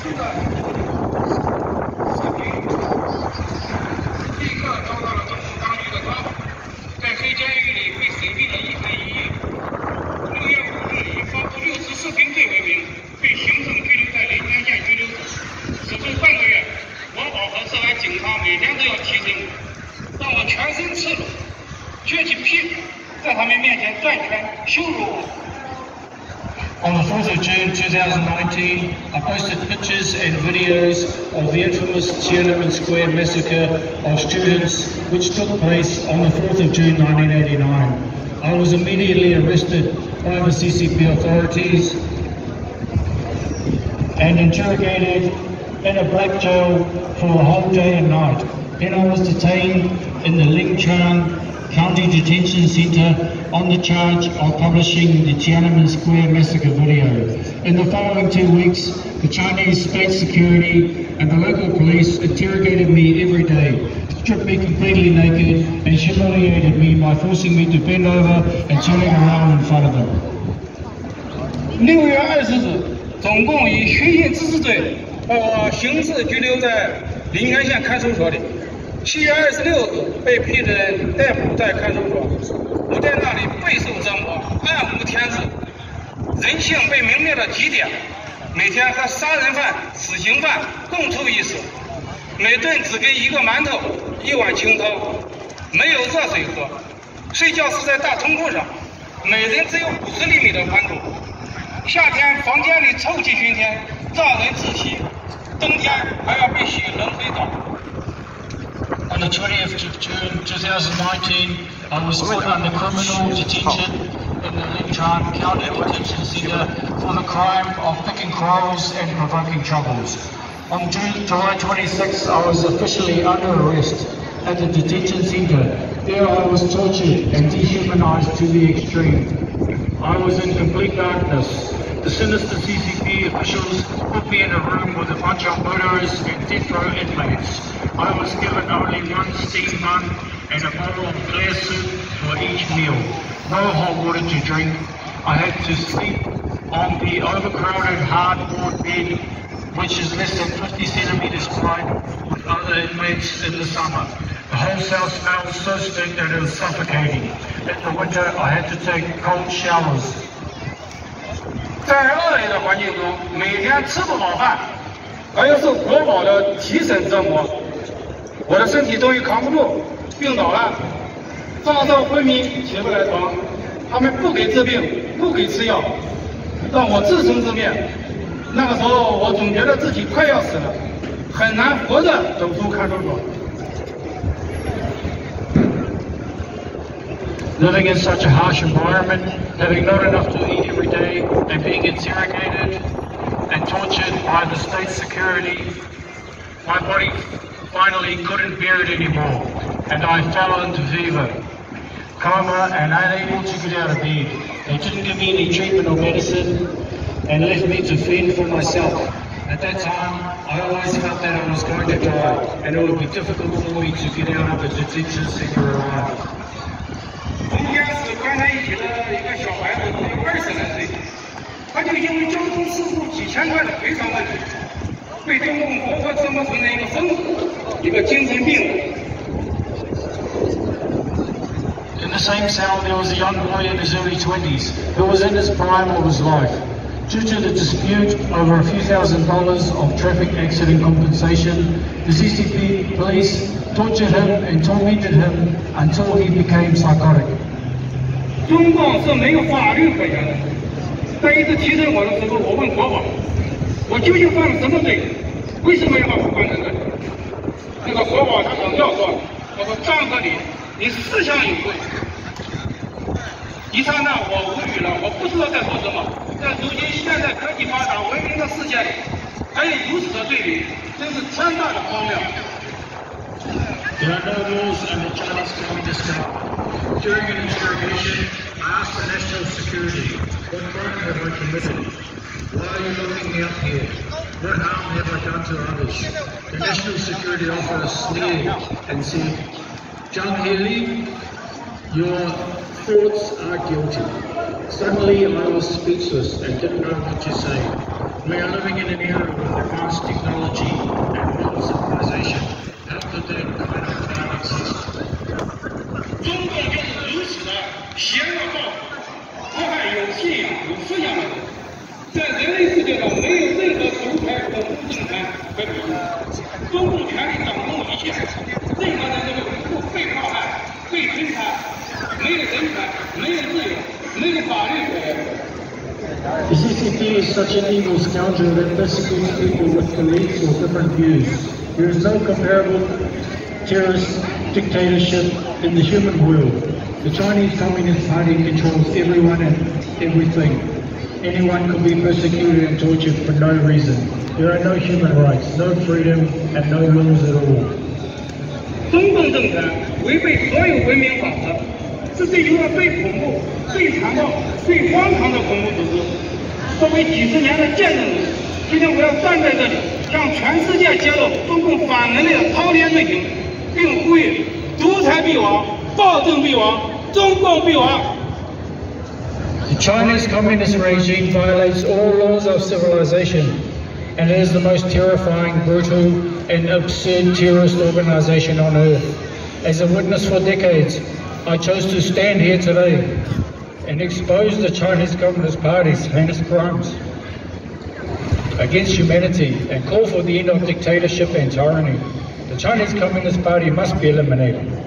出的视频，立刻遭到了中共当局的抓捕，在黑监狱里被审讯了1天1夜。6月5日，以发布6次视频罪为名，被行政拘留在临川县拘留所。此后半个月，我保和涉案警察每天都要提审我，让我全身赤裸，撅起屁股，在他们面前转圈，羞辱我。 On the 4th of June 2019, I posted pictures and videos of the infamous Tiananmen Square massacre of students which took place on the 4th of June 1989. I was immediately arrested by the CCP authorities and interrogated in a black jail for a whole day and night. Then I was detained in the Linchang County Detention Center on the charge of publishing the Tiananmen Square massacre video. In the following 2 weeks, the Chinese state security and the local police interrogated me every day, stripped me completely naked and humiliated me by forcing me to bend over and turning around in front of them. 6月20日，总共以寻衅滋事罪把我刑事拘留在临川县看守所里。7月26日被批人逮捕在看守所，我在那里备受折磨，暗无天日，人性被泯灭到极点，每天和杀人犯、死刑犯共处一室，每顿只给1个馒头、1碗清汤，没有热水喝，睡觉是在大通铺上，每人只有50厘米的宽度。夏天房间里臭气熏天，让人窒息；冬天还要被洗冷水澡。 On the 20th of June 2019, I was put under criminal detention in the Linchang County Detention Center for the crime of picking quarrels and provoking troubles. On July 26th, I was officially under arrest at the detention center. There I was tortured and dehumanized to the extreme. I was in complete darkness. The sinister CCP officials put me in a room with a bunch of murderers and death row inmates. I was given only one steam bun and a bowl of glare soup for each meal. No hot water to drink. I had to sleep on the overcrowded hardboard bed, which is less than 50 centimeters wide, with other inmates in the summer. The whole cell smelled so stink that it was suffocating. In the winter, I had to take cold showers. 在恶劣的环境中，每天吃不饱饭，还要受国保的提审折磨，我的身体终于扛不住，病倒了，发烧昏迷，起不来床。他们不给治病，不给吃药，让我自生自灭。那个时候，我总觉得自己快要死了，很难活着走出看守所。 Living in such a harsh environment, having not enough to eat every day, and being interrogated and tortured by the state security, my body finally couldn't bear it anymore, and I fell into fever, coma, and unable to get out of bed. They didn't give me any treatment or medicine, and left me to fend for myself. At that time, I always felt that I was going to die, and it would be difficult for me to get out of the detention center alive. 今天是团在一起的一个小孩子，只有20来岁，他就因为交通事故几千块的赔偿问题，被中共活活折磨成了一个疯子，一个精神病人。 In the same cell, there was a young boy in his early 20s who was in his prime of his life. Due to the dispute over a few $1,000s of traffic accident compensation, the CCP police tortured him and tormented him until he became psychotic. 中共是没有法律可言的。在一次提审我的时候，我问国保，我究竟犯了什么罪？为什么要把我关在这里？那个国保他很要说，我说张克礼，你思想有罪。一刹那我无语了，我不知道在说什么。在如今现在科技发达、文明的世界里，还有如此的对比，真是天大的荒谬。 There are no laws and the chance can be discovered. During an interrogation, I asked the National Security, what crime have I committed? Why are you locking me up here? What harm have I done to others? The National Security Officer sneered and said, Zhang Heli, your thoughts are guilty. Suddenly I was speechless and didn't know what to say. We are living in an era with advanced technology and modern civilization. How could that kind of cloud exist? 中共就是如此的邪恶报复，迫害有信仰、有思想的人。在人类世界上，没有任何独裁恐怖政权可比。中共权力掌控一切，任何人都会被迫害、被摧残，没有人权，没有自由，没有法律可言。 The CCP is such an evil scoundrel that persecutes people with beliefs or different views. There is no comparable terrorist dictatorship in the human world. The Chinese Communist Party controls everyone and everything. Anyone can be persecuted and tortured for no reason. There are no human rights, no freedom, and no laws at all. 中共政权违背所有文明法则，是世界上最恐怖、最残暴、最荒唐的恐怖组织。作为几十年的见证人，今天我要站在这里，向全世界揭露中共反人类的滔天罪行，并呼吁：独裁必亡，暴政必亡，中共必亡。 The Chinese Communist regime violates all laws of civilization, and it is the most terrifying, brutal, and absurd terrorist organization on earth. As a witness for decades, I chose to stand here today and expose the Chinese Communist Party's heinous crimes against humanity and call for the end of dictatorship and tyranny. The Chinese Communist Party must be eliminated.